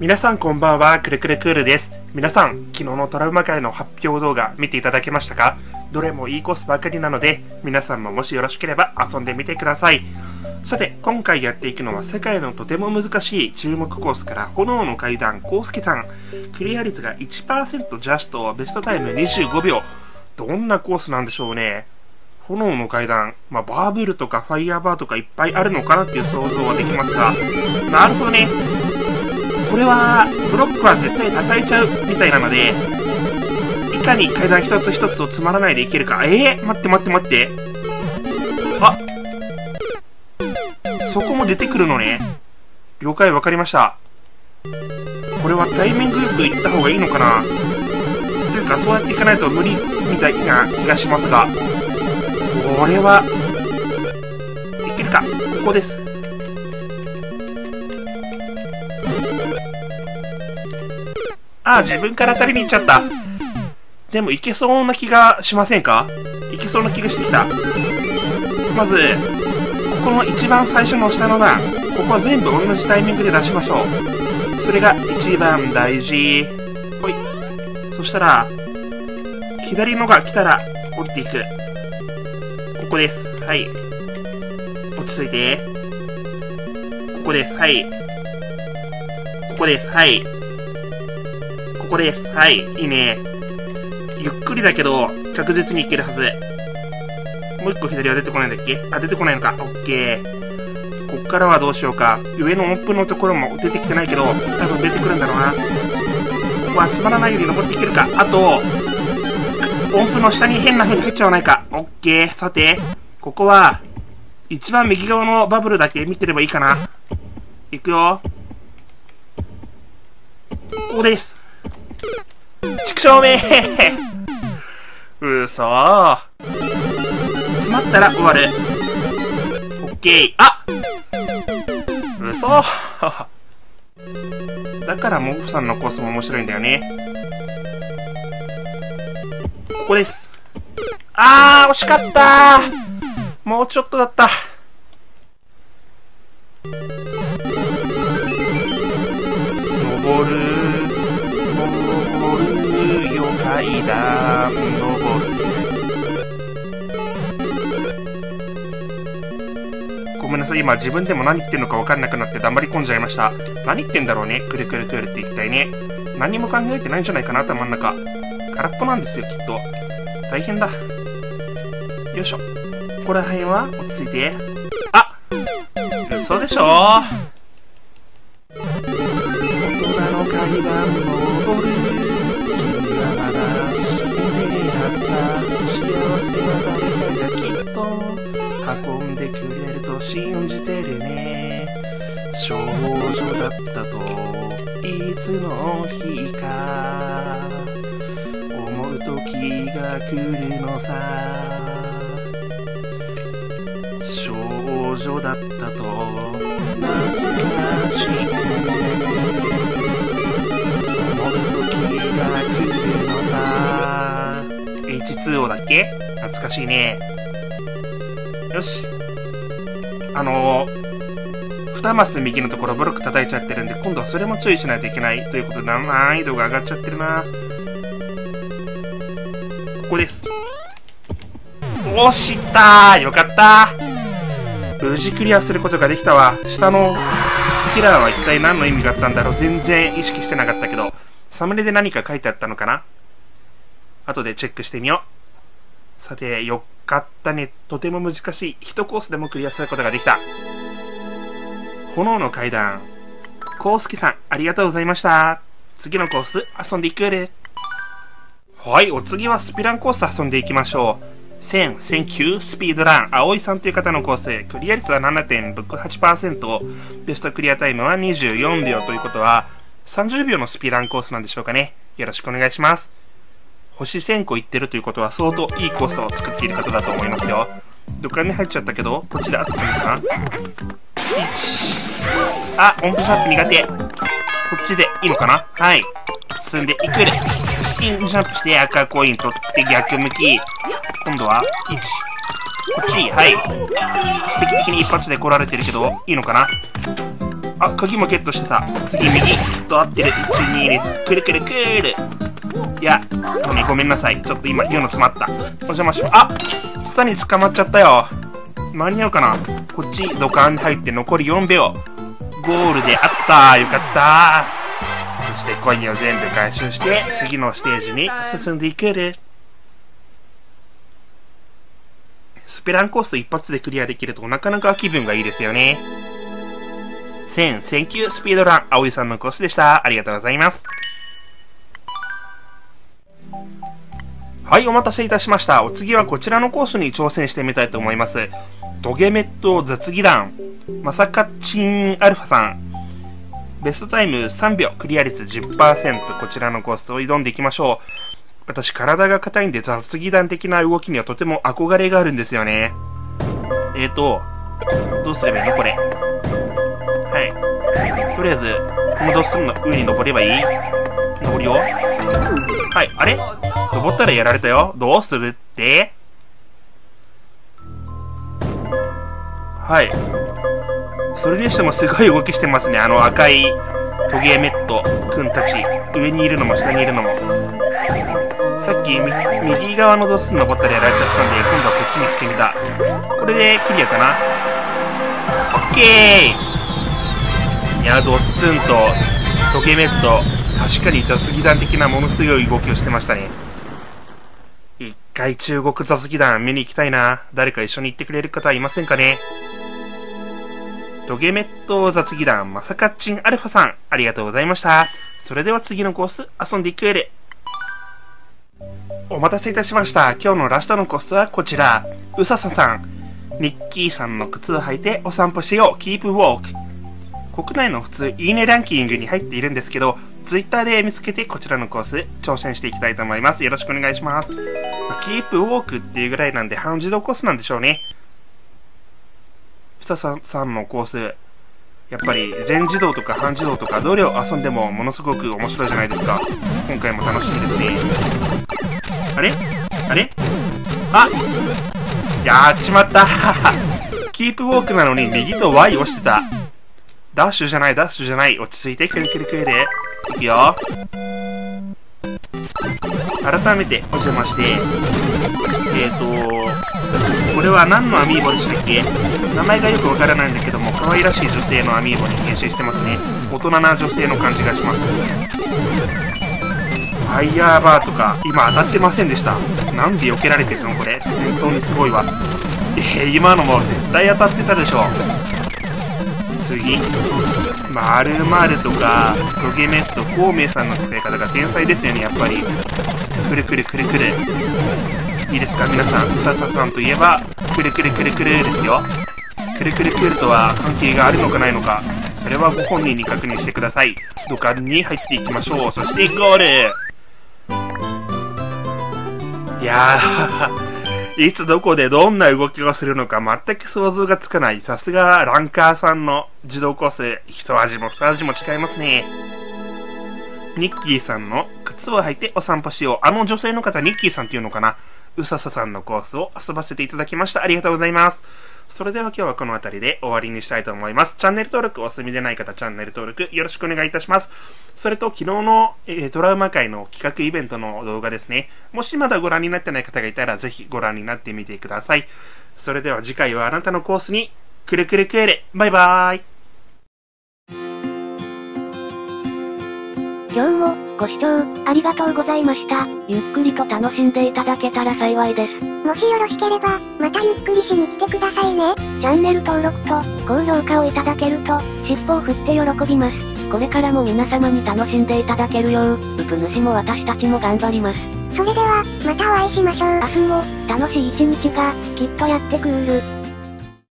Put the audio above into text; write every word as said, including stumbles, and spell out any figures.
皆さんこんばんは、くるくるクールです。皆さん、昨日のトラウマ界の発表動画見ていただけましたか？どれもいいコースばかりなので、皆さんももしよろしければ遊んでみてください。さて、今回やっていくのは世界のとても難しい注目コースから炎の階段、コウスケさん。クリア率が いちパーセント ジャスト、ベストタイムにじゅうごびょう。どんなコースなんでしょうね。炎の階段、まあ、バーブルとかファイヤーバーとかいっぱいあるのかなっていう想像はできますが、なるほどね。これは、ブロックは絶対叩いちゃうみたいなので、いかに階段一つ一つをつまらないでいけるか。えー、待って待って待って。あ、そこも出てくるのね。了解、わかりました。これはタイミングよく行った方がいいのかな。というか、そうやっていかないと無理みたいな気がしますが、これは、いけるか。ここです。ああ、自分から当たりに行っちゃった。でも、いけそうな気がしませんか？いけそうな気がしてきた。まず、ここの一番最初の下の段、ここは全部同じタイミングで出しましょう。それが一番大事。ほい。そしたら、左のが来たら降りていく。ここです。はい。落ち着いて。ここです。はい。ここです。はい。ここです。はい。いいね。ゆっくりだけど、確実にいけるはず。もう一個左は出てこないんだっけ？あ、出てこないのか。オッケー。こっからはどうしようか。上の音符のところも出てきてないけど、多分出てくるんだろうな。ここはつまらないように登っていけるか。あと、音符の下に変な風に入っちゃわないか。オッケー。さて、ここは、一番右側のバブルだけ見てればいいかな。いくよ。ここです。畜生めうそー。詰まったら終わる。オッケー。あうそーだからモフさんのコースも面白いんだよね。ここです。あー惜しかったー。もうちょっとだった。登る登るよ階段登る。ごめんなさい、今自分でも何言ってんのか分かんなくなって黙り込んじゃいました。何言ってんだろうね、くるくるくるって一体ね。何も考えてないんじゃないかな、頭の中。空っぽなんですよ、きっと。大変だ。よいしょ。ここら辺は落ち着いて。あ嘘でしょ。大人の階段登る。君はまだ死んでいなさ。幸せは誰かがきっと運んでくれると信じてるね。少女だったといつの日か思う時が来るのさ。少女だったと懐かしく思う時が来るのさ。 エイチツーオー だっけ？懐かしいね。よし。あのー、にマス右のところブロック叩いちゃってるんで、今度はそれも注意しないといけないということで、難易度が上がっちゃってるな。ここです。押したー。よかったー。無事クリアすることができたわ。下のキラーは一体何の意味があったんだろう。全然意識してなかったけど、サムネで何か書いてあったのかな。後でチェックしてみよう。さて、よかったね。とても難しい。一コースでもクリアすることができた。炎の階段。コウスケさん、ありがとうございました。次のコース、遊んでいくれ。はい、お次はスピランコース遊んでいきましょう。せん、せんきゅう、スピードラン、葵さんという方のコース、クリア率は ななてんろくはちパーセント、ベストクリアタイムはにじゅうよんびょうということは、さんじゅうびょうのスピーランコースなんでしょうかね。よろしくお願いします。星せんこいってるということは相当いいコースを作っている方だと思いますよ。どっかに入っちゃったけど、こっちで合ってるのかな？いちあ、音符シャープ苦手。こっちでいいのかな？はい。進んでいくる。スピンジャンプして赤コイン取って逆向き。今度はいち。こっち、はい。奇跡的に一発で来られてるけど、いいのかな？ あ、鍵もゲットしてた。次、右。きっと合ってる。いち、にで、くるくるくる。いや、ごめん、ごめんなさい。ちょっと今言うの詰まった。お邪魔します。あ、スタに捕まっちゃったよ。間に合うかな。こっち、ドカンに入って残りよんびょう。ゴールであったー。よかったー。そしてコインを全部回収して、次のステージに進んでいける。スペランコース一発でクリアできるとなかなか気分がいいですよね。せん、センキュースピードラン、葵さんのコースでした。ありがとうございます。はい、お待たせいたしました。お次はこちらのコースに挑戦してみたいと思います。トゲメット雑技団、まさかチンアルファさん。ベストタイムさんびょう、クリア率 じゅっパーセント、こちらのコースを挑んでいきましょう。私、体が硬いんで雑技団的な動きにはとても憧れがあるんですよね。えーと、どうすればいいのこれ。はい。とりあえず、このドスンの上に登ればいい？登るよ。はい、あれ？登ったらやられたよ。どうするって？はい。それにしてもすごい動きしてますね。あの赤いトゲメットくんたち。上にいるのも下にいるのも。さっき右側のドスン登ったらやられちゃったんで、今度はこっちに来てみた。これでクリアかな？オッケー！いや、ドスンとトゲメット、確かに雑技団的なものすごい動きをしてましたね。一回中国雑技団見に行きたいな。誰か一緒に行ってくれる方いませんかね。トゲメット雑技団、まさかちんアルファさん、ありがとうございました。それでは次のコース、遊んでいくより。お待たせいたしました。今日のラストのコースはこちら。うさささん、ニッキーさんの靴を履いてお散歩しよう。キープウォーク。国内の普通、いいねランキングに入っているんですけど、ツイッターで見つけてこちらのコース、挑戦していきたいと思います。よろしくお願いします。キープウォークっていうぐらいなんで、半自動コースなんでしょうね。うささんのコース、やっぱり全自動とか半自動とかどれを遊んでもものすごく面白いじゃないですか。今回も楽しみですね。あれあれあやっちまったキープウォークなのに右と ワイ 押してた。ダッシュじゃないダッシュじゃない。落ち着いてくるくるくるでいくよ。改めてお邪魔して、えーとこれは何のアミーボでしたっけ？名前がよくわからないんだけども、可愛らしい女性のアミーボに変身してますね。大人な女性の感じがします。ファイヤーバーとか、今当たってませんでした。なんで避けられてるのこれ。本当にすごいわ。えー、今のも絶対当たってたでしょ。次。まるまるとか、トゲメット、孔明さんの使い方が天才ですよね、やっぱり。くるくるくるくる。いいですか皆さん、うさささんといえば、くるくるくるくるですよ。くるくるくるとは関係があるのかないのか、それはご本人に確認してください。土管に入っていきましょう。そしてゴール。いやー、いつどこでどんな動きがするのか全く想像がつかない。さすがランカーさんの自動コース、一味も二味も違いますね。ニッキーさんの靴を履いてお散歩しよう。あの女性の方、ニッキーさんっていうのかな。うさささんのコースを遊ばせていただきました。ありがとうございます。それでは今日はこの辺りで終わりにしたいと思います。チャンネル登録お済みでない方、チャンネル登録よろしくお願いいたします。それと昨日の、えー、トラウマ会の企画イベントの動画ですね。もしまだご覧になってない方がいたらぜひご覧になってみてください。それでは次回はあなたのコースにくるくるくる。バイバーイ。 今日もご視聴ありがとうございました。ゆっくりと楽しんでいただけたら幸いです。 もしよろしければ、またゆっくりしに来てくださいね。 チャンネル登録と高評価をいただけると、尻尾を振って喜びます。これからも皆様に楽しんでいただけるよう、ウプ主も私たちも頑張ります。 それでは、またお会いしましょう。 明日も楽しい一日がきっとやってくる。